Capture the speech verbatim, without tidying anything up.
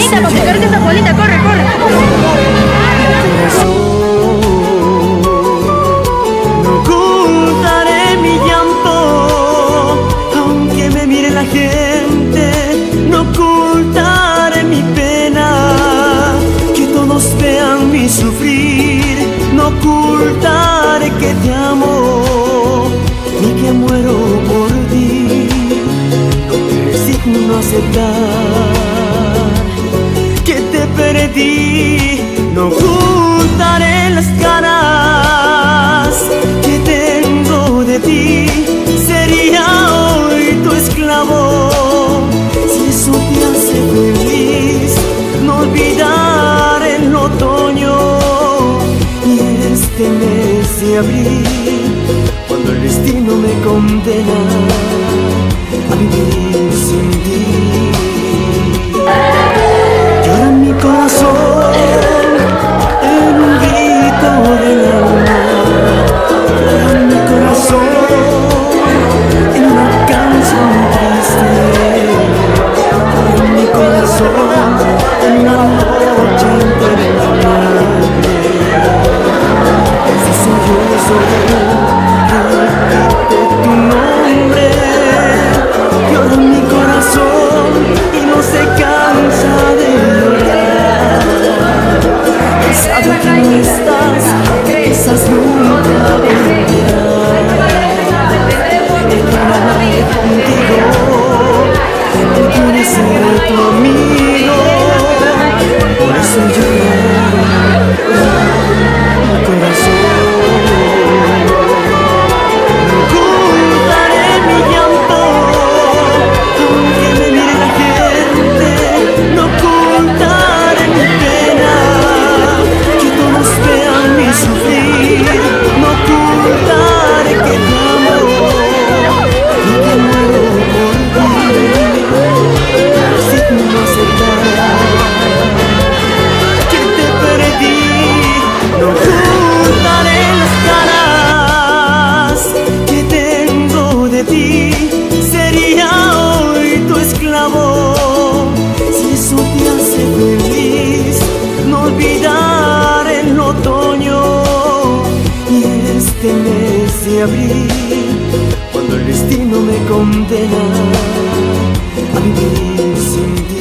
bolita, papi, carga esa bolita, corre, corre. No ocultaré mi llanto, aunque me mire la gente. No ocultaré mi pena, que todos vean mi sufrir. No ocultaré que te amo, ni que muero por ti. No me resigno a aceptar que te perdí. No ocultaré las ganas que tengo de ti. Sería hoy tu esclavo si eso te hace feliz. No olvidar el otoño y este mes de abril, cuando el destino me condena a vivir sin ti. Llora mi corazón en un grito del alma. Llora mi corazón en una canción triste. Llora mi corazón en una noche interminable. Si soy yo, soy yo, repite tu nombre. Llora mi corazón y no se cansa de llorar. Sabe que no estás, que quizás nunca volverás. Quedaré contigo, él quiere ser tu amigo. Por eso llora, llora mi corazón. No ocultaré mi llanto, aunque me mire la gente. No ocultaré mi pena, que todos vean mi sufrir. No ocultaré que te amo y que muero por ti. Resigno a aceptar que te perdí. No ocultaré las caras que tengo de ti. Sería hoy tu esclavo si eso te hace feliz. No olvidar el otoño y este mes de abril, cuando el destino me condena a vivir sin ti.